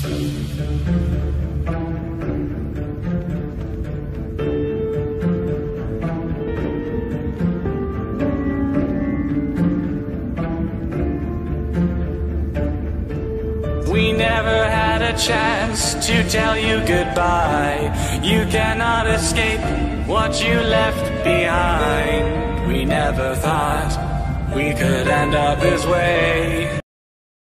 We never had a chance to tell you goodbye. You cannot escape what you left behind. We never thought we could end up this way.